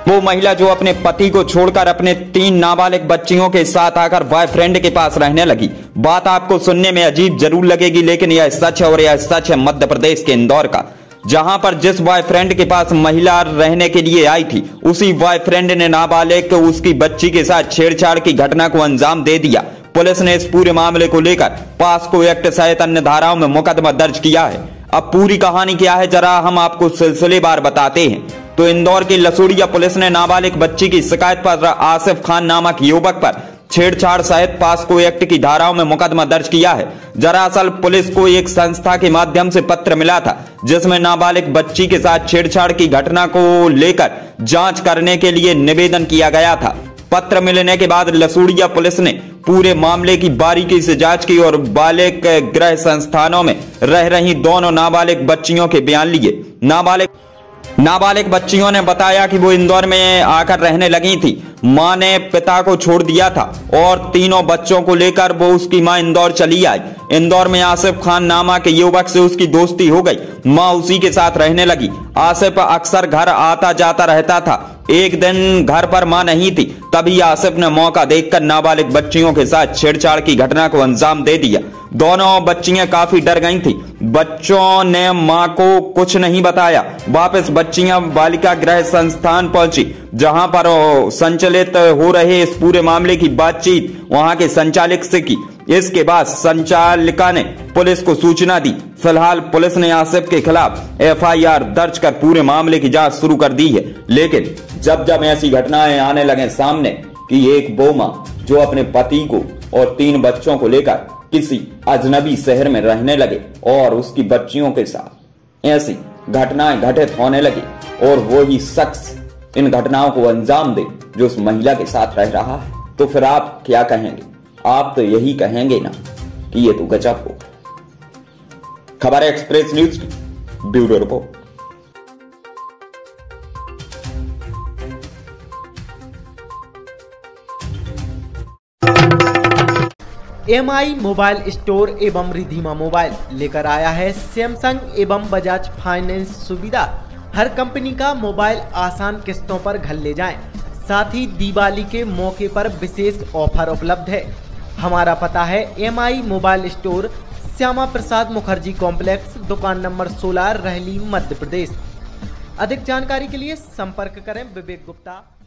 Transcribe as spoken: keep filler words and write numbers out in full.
वो महिला जो अपने पति को छोड़कर अपने तीन नाबालिग बच्चियों के साथ आकर बॉयफ्रेंड के पास रहने लगी। बात आपको सुनने में अजीब जरूर लगेगी, लेकिन यह सच है और यह सच है मध्य प्रदेश के इंदौर का, जहां पर जिस बॉयफ्रेंड के पास महिला रहने के लिए आई थी, उसी बॉयफ्रेंड ने नाबालिग को उसकी बच्ची के साथ छेड़छाड़ की घटना को अंजाम दे दिया। पुलिस ने इस पूरे मामले को लेकर पास्को एक्ट सहित अन्य धाराओं में मुकदमा दर्ज किया है। अब पूरी कहानी क्या है जरा हम आपको सिलसिलेवार बताते हैं। तो इंदौर की लसूड़िया पुलिस ने नाबालिग बच्ची की शिकायत पर आसिफ खान नामक युवक पर छेड़छाड़ सहित पास्को एक्ट की धाराओं में मुकदमा दर्ज किया है। दरअसल पुलिस को एक संस्था के माध्यम से पत्र मिला था, जिसमें नाबालिग बच्ची के साथ छेड़छाड़ की घटना को लेकर जांच करने के लिए निवेदन किया गया था। पत्र मिलने के बाद लसूड़िया पुलिस ने पूरे मामले की बारीकी से जांच की और बालिग गृह संस्थानों में रह रही दोनों नाबालिग बच्चियों के बयान लिए। नाबालिग नाबालिग बच्चियों ने बताया कि वो इंदौर में आकर रहने लगी थी। मां ने पिता को छोड़ दिया था और तीनों बच्चों को लेकर वो उसकी मां इंदौर चली आई। इंदौर में आसिफ खान नामक युवक से उसकी दोस्ती हो गई। मां उसी के साथ रहने लगी। आसिफ अक्सर घर आता जाता रहता था। एक दिन घर पर मां नहीं थी, तभी आसिफ ने मौका देखकर नाबालिग बच्चियों के साथ छेड़छाड़ की घटना को अंजाम दे दिया। दोनों बच्चियां काफी डर गई थी। बच्चों ने मां को कुछ नहीं बताया। वापस बच्चियां बालिका गृह संस्थान पहुंची, जहां पर संचालित हो रहे इस पूरे मामले की बातचीत वहां के संचालक से की। इसके बाद संचालिका ने पुलिस को सूचना दी। फिलहाल पुलिस ने आसिफ के खिलाफ एफ आई आर दर्ज कर पूरे मामले की जांच शुरू कर दी है। लेकिन जब जब ऐसी घटनाएं आने लगे सामने कि एक वो मां जो अपने पति को और तीन बच्चों को लेकर किसी अजनबी शहर में रहने लगे और उसकी बच्चियों के साथ ऐसी घटनाएं घटित होने लगी और वो ही शख्स इन घटनाओं को अंजाम दे जो उस महिला के साथ रह रहा है, तो फिर आप क्या कहेंगे? आप तो यही कहेंगे ना कि ये तो गजब हो। खबर एक्सप्रेस न्यूज की bureau report. M I mobile store एवं रिधिमा मोबाइल लेकर आया है सैमसंग एवं बजाज फाइनेंस सुविधा। हर कंपनी का मोबाइल आसान किस्तों पर घर ले जाएं। साथ ही दिवाली के मौके पर विशेष ऑफर उपलब्ध है। हमारा पता है M I mobile store, Shyama Prasad Mukherjee complex, दुकान नंबर सोलह, रहली, मध्य प्रदेश। अधिक जानकारी के लिए संपर्क करें विवेक गुप्ता।